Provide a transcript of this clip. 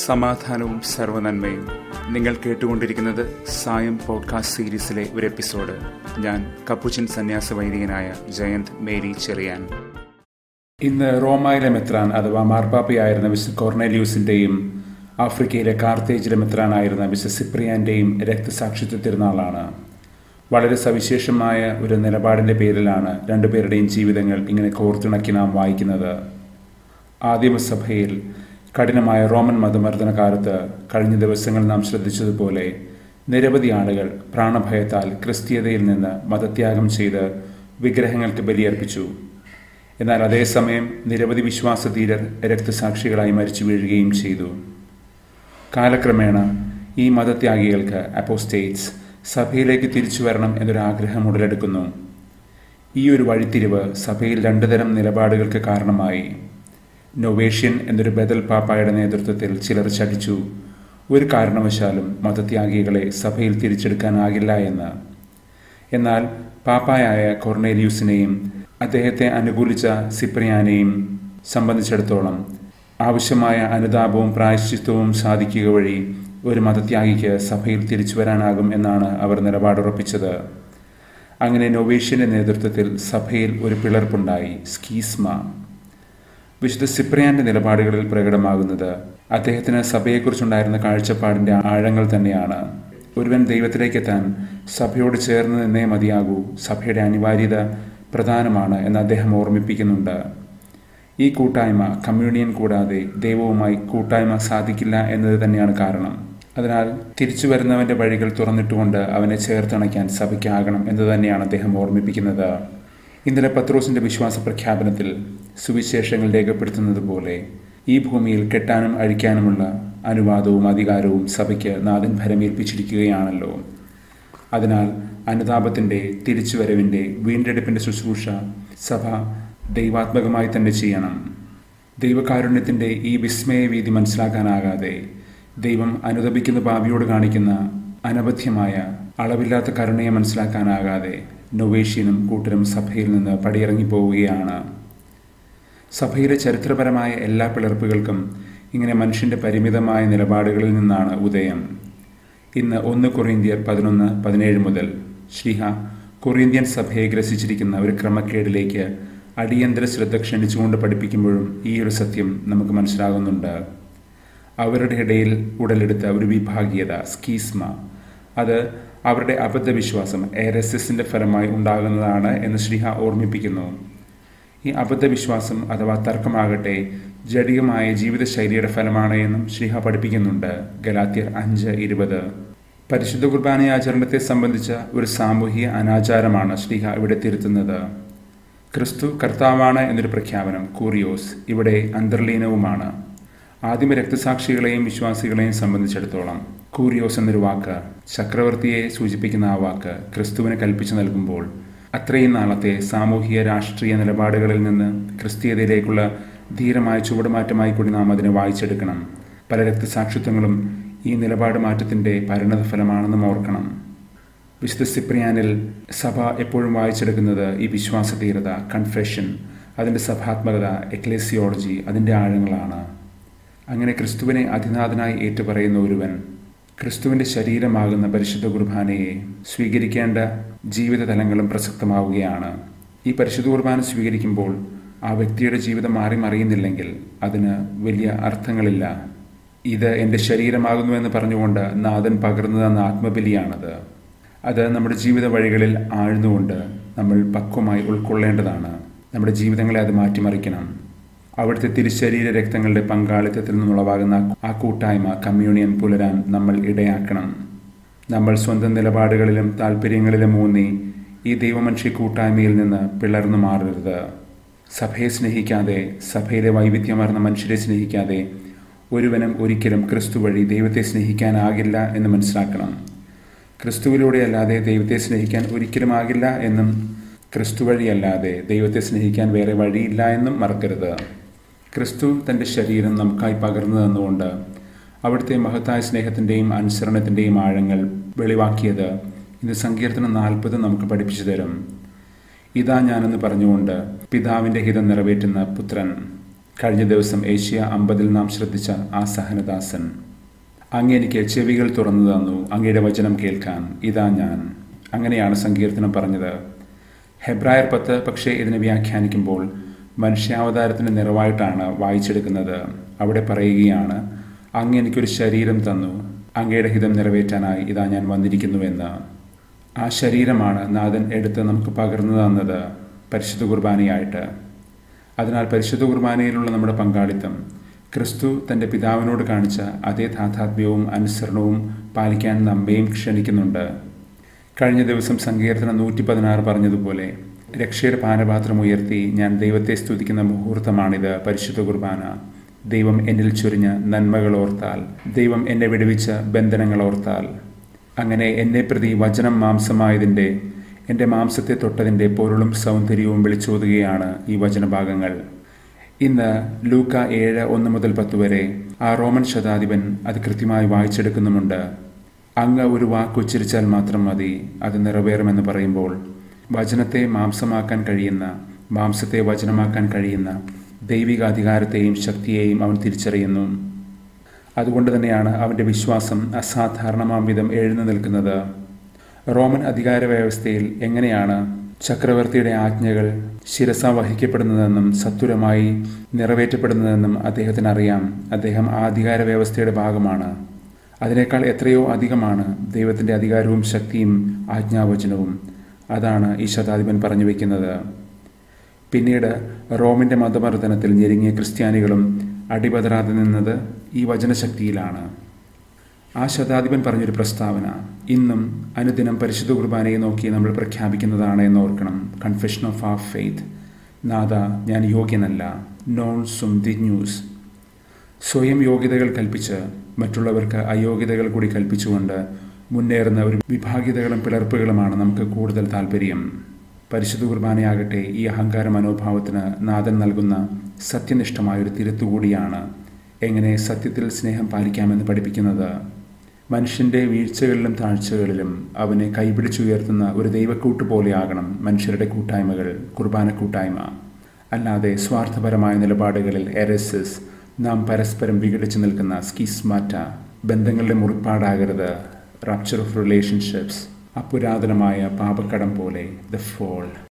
സമാധാനവും സർവ്വനന്മയും. നിങ്ങൾ കേട്ടുകൊണ്ടിരിക്കുന്നത് സായം പോഡ്കാസ്റ്റ് സീരീസിലെ ഒരു എപ്പിസോഡ്. ഞാൻ കപ്പുച്ചിൻ സന്യാസ വൈദികനായ ജയന്ത് മേരി ചെറിയാൻ. ഇന്ന് റോമായിലെ മെത്രാൻ അഥവാ മാർപ്പാപ്പയായിരുന്ന മിസ്റ്റർ കൊർണേലിയൂസിൻ്റെയും ആഫ്രിക്കയിലെ കാർത്തേജിലെ മെത്രാനായിരുന്ന മിസ്റ്റർ സിപ്രിയാൻ്റെയും രക്തസാക്ഷിത്വ തിരുനാളാണ്. വളരെ സവിശേഷമായ ഒരു നിലപാടിൻ്റെ പേരിലാണ് രണ്ടുപേരുടെയും ജീവിതങ്ങൾ ഇങ്ങനെ കോർത്തിണക്കി നാം വായിക്കുന്നത്. ആദിമസഭയിൽ കഠിനമായ റോമൻ മതമർദ്ദന കാലത്ത് കഴിഞ്ഞ ദിവസങ്ങൾ നാം ശ്രദ്ധിച്ചതുപോലെ നിരവധി ആളുകൾ പ്രാണഭയത്താൽ ക്രിസ്തീയതയിൽ നിന്ന് മതത്യാഗം ചെയ്ത് വിഗ്രഹങ്ങൾക്ക് ബലിയർപ്പിച്ചു. എന്നാൽ അതേസമയം നിരവധി വിശ്വാസധീരർ രക്തസാക്ഷികളായി മരിച്ചു വീഴുകയും ചെയ്തു. കാലക്രമേണ ഈ മതത്യാഗികൾക്ക് അപ്പോസ്റ്റേറ്റ്സ് സഭയിലേക്ക് തിരിച്ചു വരണം എന്നൊരാഗ്രഹം ഉടലെടുക്കുന്നു. ഈ ഒരു വഴിത്തിരിവ് സഭയിൽ രണ്ടു തരം നിലപാടുകൾക്ക് കാരണമായി. നൊവേഷ്യൻ എന്നൊരു ബദൽ പാപ്പായുടെ നേതൃത്വത്തിൽ ചിലർ ശഠിച്ചു, ഒരു കാരണവശാലും മതത്യാഗികളെ സഭയിൽ തിരിച്ചെടുക്കാനാകില്ല എന്ന്. എന്നാൽ പാപ്പായായ കൊർണേലിയൂസിനെയും അദ്ദേഹത്തെ അനുകൂലിച്ച സിപ്രിയാനെയും സംബന്ധിച്ചിടത്തോളം ആവശ്യമായ അനുതാപവും പ്രായശ്ചിത്വവും സാധിക്കുക വഴി ഒരു മതത്യാഗിക്ക് സഭയിൽ തിരിച്ചു വരാനാകും എന്നാണ് അവർ നിലപാടുറപ്പിച്ചത്. അങ്ങനെ നൊവേഷ്യൻ്റെ നേതൃത്വത്തിൽ സഭയിൽ ഒരു പിളർപ്പുണ്ടായി, സ്കീസ്മ. വിശുദ്ധ സിപ്രിയാൻ്റെ നിലപാടുകളിൽ പ്രകടമാകുന്നത് അദ്ദേഹത്തിന് സഭയെക്കുറിച്ചുണ്ടായിരുന്ന കാഴ്ചപ്പാടിൻ്റെ ആഴങ്ങൾ തന്നെയാണ്. ഒരുവൻ ദൈവത്തിലേക്കെത്താൻ സഭയോട് ചേർന്ന് നിന്നേ മതിയാകൂ, സഭയുടെ അനിവാര്യത പ്രധാനമാണ് എന്ന് അദ്ദേഹം ഓർമ്മിപ്പിക്കുന്നുണ്ട്. ഈ കൂട്ടായ്മ, കമ്മ്യൂണിയൻ കൂടാതെ ദൈവവുമായി കൂട്ടായ്മ സാധിക്കില്ല എന്നത് തന്നെയാണ് കാരണം. അതിനാൽ തിരിച്ചു വരുന്നവൻ്റെ വഴികൾ തുറന്നിട്ടുകൊണ്ട് അവനെ ചേർത്തണയ്ക്കാൻ സഭയ്ക്കാകണം എന്ന് തന്നെയാണ് അദ്ദേഹം ഓർമ്മിപ്പിക്കുന്നത്. ഇന്നലെ പത്രോസിൻ്റെ വിശ്വാസ പ്രഖ്യാപനത്തിൽ സുവിശേഷങ്ങൾ രേഖപ്പെടുത്തുന്നത് പോലെ ഈ ഭൂമിയിൽ കെട്ടാനും അഴിക്കാനുമുള്ള അനുവാദവും അധികാരവും സഭയ്ക്ക് നാഥൻ ഭരമേൽപ്പിച്ചിരിക്കുകയാണല്ലോ. അതിനാൽ അനുതാപത്തിൻ്റെ, തിരിച്ചുവരവിൻ്റെ, വീണ്ടെടുപ്പിൻ്റെ ശുശ്രൂഷ സഭ ദൈവാത്മകമായി തന്നെ ചെയ്യണം. ദൈവകാരുണ്യത്തിൻ്റെ ഈ വിസ്മയവീതി മനസ്സിലാക്കാനാകാതെ ദൈവം അനുതപിക്കുന്ന പാപിയോട് കാണിക്കുന്ന അനവധ്യമായ അളവില്ലാത്ത കരുണയെ മനസ്സിലാക്കാനാകാതെ നൊവേഷ്യനും കൂട്ടരും സഭയിൽ നിന്ന് പടിയിറങ്ങിപ്പോവുകയാണ്. സഭയിലെ ചരിത്രപരമായ എല്ലാ പിളർപ്പുകൾക്കും ഇങ്ങനെ മനുഷ്യൻ്റെ പരിമിതമായ നിലപാടുകളിൽ നിന്നാണ് ഉദയം. ഇന്ന് 1 കൊറിന്ത്യർ 11:17 മുതൽ ശ്ലീഹ കൊറിന്ത്യൻ സഭയെ ഗ്രസിച്ചിരിക്കുന്ന ഒരു ക്രമക്കേടിലേക്ക് അടിയന്തര ശ്രദ്ധ ക്ഷണിച്ചുകൊണ്ട് പഠിപ്പിക്കുമ്പോഴും ഈ ഒരു സത്യം നമുക്ക് മനസ്സിലാകുന്നുണ്ട്. അവരുടെ ഇടയിൽ ഉടലെടുത്ത ഒരു വിഭാഗീയത, സ്കീസ്മ, അത് അവരുടെ അബദ്ധവിശ്വാസം, എറസിൻ്റെ ഫലമായി ഉണ്ടാകുന്നതാണ് എന്ന് ശ്ലീഹ ഓർമ്മിപ്പിക്കുന്നു. ഈ അബദ്ധവിശ്വാസം അഥവാ തർക്കമാകട്ടെ ജഡികമായ ജീവിതശൈലിയുടെ ഫലമാണ് എന്നും ശ്ലീഹ പഠിപ്പിക്കുന്നുണ്ട്. ഗലാത്യർ 5:20. പരിശുദ്ധ കുർബാനയാചരണത്തെ സംബന്ധിച്ച ഒരു സാമൂഹിക അനാചാരമാണ് ശ്ലീഹ ഇവിടെ തിരുത്തുന്നത്. ക്രിസ്തു കർത്താവാണ് എന്നൊരു പ്രഖ്യാപനം, കൂറിയോസ്, ഇവിടെ അന്തർലീനവുമാണ്. ആദിമ രക്തസാക്ഷികളെയും വിശ്വാസികളെയും സംബന്ധിച്ചിടത്തോളം കൂറിയോസ് എന്നൊരു വാക്ക്, ചക്രവർത്തിയെ സൂചിപ്പിക്കുന്ന ആ വാക്ക് ക്രിസ്തുവിന് കൽപ്പിച്ചു നൽകുമ്പോൾ അത്രയും നാളത്തെ സാമൂഹിക രാഷ്ട്രീയ നിലപാടുകളിൽ നിന്ന് ക്രിസ്തീയതയിലേക്കുള്ള ധീരമായ ചുവടുമാറ്റമായി കൂടി നാം അതിനെ വായിച്ചെടുക്കണം. പല രക്തസാക്ഷിത്വങ്ങളും ഈ നിലപാട് മാറ്റത്തിൻ്റെ പരിണതഫലമാണെന്നും ഓർക്കണം. വിശുദ്ധ സിപ്രിയാനിൽ സഭ എപ്പോഴും വായിച്ചെടുക്കുന്നത് ഈ വിശ്വാസധീരത, കൺഫെഷൻ, അതിൻ്റെ സഭാത്മകത, എക്ലേസിയോളജി, അതിൻ്റെ ആഴങ്ങളാണ്. അങ്ങനെ ക്രിസ്തുവിനെ അതിനാഥനായി ഏറ്റുപറയുന്ന ഒരുവൻ ക്രിസ്തുവിൻ്റെ ശരീരമാകുന്ന പരിശുദ്ധ കുർബാനയെ സ്വീകരിക്കേണ്ട ജീവിത തലങ്ങളും പ്രസക്തമാവുകയാണ്. ഈ പരിശുദ്ധ കുർബാന സ്വീകരിക്കുമ്പോൾ ആ വ്യക്തിയുടെ ജീവിതം മാറി മറിയുന്നില്ലെങ്കിൽ അതിന് വലിയ അർത്ഥങ്ങളില്ല. ഇത് എൻ്റെ ശരീരമാകുന്നുവെന്ന് പറഞ്ഞുകൊണ്ട് നാഥൻ പകർന്നു തന്ന ആത്മബലിയാണത്. അത് നമ്മുടെ ജീവിത വഴികളിൽ ആഴ്ന്നുകൊണ്ട് നമ്മൾ പക്വമായി ഉൾക്കൊള്ളേണ്ടതാണ്. നമ്മുടെ ജീവിതങ്ങളെ അത് മാറ്റിമറിക്കണം. അവിടുത്തെ തിരുശരീര രക്തങ്ങളുടെ പങ്കാളിത്തത്തിൽ നിന്നുളവാകുന്ന ആ കൂട്ടായ്മ, കമ്മ്യൂണിയൻ പുലരാൻ നമ്മൾ ഇടയാക്കണം. നമ്മൾ സ്വന്തം നിലപാടുകളിലും താല്പര്യങ്ങളിലും ഊന്നി ഈ ദൈവമനുഷ്യ കൂട്ടായ്മയിൽ നിന്ന് പിളർന്നു മാറരുത്. സഭയെ സ്നേഹിക്കാതെ, സഭയിലെ വൈവിധ്യമാർന്ന മനുഷ്യരെ സ്നേഹിക്കാതെ ഒരുവനും ഒരിക്കലും ക്രിസ്തു വഴി ദൈവത്തെ സ്നേഹിക്കാനാകില്ല എന്ന് മനസ്സിലാക്കണം. ക്രിസ്തുവിലൂടെ അല്ലാതെ ദൈവത്തെ സ്നേഹിക്കാൻ ഒരിക്കലും ആകില്ല എന്നും ക്രിസ്തു വഴിയല്ലാതെ ദൈവത്തെ സ്നേഹിക്കാൻ വേറെ വഴിയില്ല എന്നും മറക്കരുത്. ക്രിസ്തു തൻ്റെ ശരീരം നമുക്കായി പകർന്നു തന്നുകൊണ്ട് അവിടുത്തെ മഹത്തായ സ്നേഹത്തിൻ്റെയും അനുസരണത്തിൻ്റെയും ആഴങ്ങൾ വെളിവാക്കിയത് ഇന്ന് സങ്കീർത്തനം 40 നമുക്ക് പഠിപ്പിച്ചു തരും. ഇതാ ഞാനെന്ന് പറഞ്ഞുകൊണ്ട് പിതാവിൻ്റെ ഹിതം നിറവേറ്റുന്ന പുത്രൻ. കഴിഞ്ഞ ദിവസം ഏഷ്യ 50 നാം ശ്രദ്ധിച്ച ആ സഹനദാസൻ. അങ്ങ് എനിക്ക് ചെവികൾ തുറന്നു തന്നു, അങ്ങയുടെ വചനം കേൾക്കാൻ ഇതാ ഞാൻ. അങ്ങനെയാണ് സങ്കീർത്തനം പറഞ്ഞത്. ഹെബ്രായർ 10 പക്ഷേ ഇതിനെ വ്യാഖ്യാനിക്കുമ്പോൾ മനുഷ്യാവതാരത്തിൻ്റെ നിറവായിട്ടാണ് വായിച്ചെടുക്കുന്നത്. അവിടെ പറയുകയാണ്, അങ്ങ് എനിക്കൊരു ശരീരം തന്നു, അങ്ങയുടെ ഹിതം നിറവേറ്റാനായി ഇതാ ഞാൻ വന്നിരിക്കുന്നുവെന്ന്. ആ ശരീരമാണ് നാഥൻ എടുത്ത് നമുക്ക് പകർന്നു തന്നത് പരിശുദ്ധ കുർബാനയായിട്ട്. അതിനാൽ പരിശുദ്ധ കുർബാനയിലുള്ള നമ്മുടെ പങ്കാളിത്തം ക്രിസ്തു തൻ്റെ പിതാവിനോട് കാണിച്ച അതേ താഥാത്മ്യവും അനുസരണവും പാലിക്കാൻ നമ്മെയും ക്ഷണിക്കുന്നുണ്ട്. കഴിഞ്ഞ ദിവസം സങ്കീർത്തനം 116 പറഞ്ഞതുപോലെ, രക്ഷയുടെ പാനപാത്രം ഉയർത്തി ഞാൻ ദൈവത്തെ സ്തുതിക്കുന്ന മുഹൂർത്തമാണിത് പരിശുദ്ധ കുർബാന. ദൈവം എന്നിൽ ചൊരിഞ്ഞ നന്മകളോർത്താൽ, ദൈവം എന്നെ വിടുവിച്ച ബന്ധനങ്ങളോർത്താൽ, അങ്ങനെ എന്നെ പ്രതി വചനം മാംസമായതിൻ്റെ, എൻ്റെ മാംസത്തെ തൊട്ടതിൻ്റെ പൊരുളും സൗന്ദര്യവും വിളിച്ചോതുകയാണ് ഈ വചനഭാഗങ്ങൾ. ഇന്ന് ലൂക്ക 7:1-10 വരെ ആ റോമൻ ശതാധിപൻ അത് കൃത്യമായി വായിച്ചെടുക്കുന്നുമുണ്ട്. അങ്ങ് ഒരു വാക്കുച്ചരിച്ചാൽ മാത്രം മതി, അത് നിറവേറുമെന്ന് പറയുമ്പോൾ വചനത്തെ മാംസമാക്കാൻ കഴിയുന്ന, മാംസത്തെ വചനമാക്കാൻ കഴിയുന്ന ദൈവിക അധികാരത്തെയും ശക്തിയെയും അവൻ തിരിച്ചറിയുന്നു. അതുകൊണ്ട് തന്നെയാണ് അവൻ്റെ വിശ്വാസം അസാധാരണമാം വിധം എഴുന്നു നിൽക്കുന്നത്. റോമൻ അധികാര വ്യവസ്ഥയിൽ എങ്ങനെയാണ് ചക്രവർത്തിയുടെ ആജ്ഞകൾ ശിരസ വഹിക്കപ്പെടുന്നതെന്നും സത്വരമായി നിറവേറ്റപ്പെടുന്നതെന്നും അദ്ദേഹത്തിന് അറിയാം. അദ്ദേഹം ആ അധികാര വ്യവസ്ഥയുടെ ഭാഗമാണ്. അതിനേക്കാൾ എത്രയോ അധികമാണ് ദൈവത്തിൻ്റെ അധികാരവും ശക്തിയും ആജ്ഞാവചനവും. അതാണ് ഈ ശതാധിപൻ പറഞ്ഞു വയ്ക്കുന്നത്. പിന്നീട് റോമിൻ്റെ മതമർദ്ദനത്തിൽ ഞെരുങ്ങിയ ക്രിസ്ത്യാനികളും അടിപതറാതെ നിന്നത് ഈ വചനശക്തിയിലാണ്. ആ ശതാധിപൻ പറഞ്ഞൊരു പ്രസ്താവന ഇന്നും അനുദിനം പരിശുദ്ധ കുർബാനയെ നോക്കി നമ്മൾ പ്രഖ്യാപിക്കുന്നതാണ് എന്നോർക്കണം. Confession of our faith. നാഥ, ഞാൻ യോഗ്യനല്ല, നോൺ സും ദി ന്യൂസ്. സ്വയം യോഗ്യതകൾ കൽപ്പിച്ച് മറ്റുള്ളവർക്ക് അയോഗ്യതകൾ കൂടി കൽപ്പിച്ചുകൊണ്ട് മുന്നേറുന്ന ഒരു വിഭാഗീയതകളും പിളർപ്പുകളുമാണ് നമുക്ക് കൂടുതൽ താല്പര്യം. പരിശുദ്ധ കുർബാനയാകട്ടെ ഈ അഹങ്കാര മനോഭാവത്തിന് നാഥൻ നൽകുന്ന സത്യനിഷ്ഠമായൊരു തിരുത്തുകൂടിയാണ്. എങ്ങനെ സത്യത്തിൽ സ്നേഹം പാലിക്കാമെന്ന് പഠിപ്പിക്കുന്നത്. മനുഷ്യൻ്റെ വീഴ്ചകളിലും താഴ്ചകളിലും അവനെ കൈപിടിച്ചുയർത്തുന്ന ഒരു ദൈവക്കൂട്ട് പോലെയാകണം മനുഷ്യരുടെ കൂട്ടായ്മകൾ, കുർബാന കൂട്ടായ്മ. അല്ലാതെ സ്വാർത്ഥപരമായ നിലപാടുകളിൽ എറസിസ്, നാം പരസ്പരം വിഘടിച്ചു നിൽക്കുന്ന സ്കിസ്മാറ്റ, ബന്ധങ്ങളുടെ മുറിപ്പാടാകരുത്. റപ്ചർ ഓഫ് റിലേഷൻഷിപ്സ്, അപുരാതനമായ പാപക്കടം പോലെ, ദ ഫോൾ.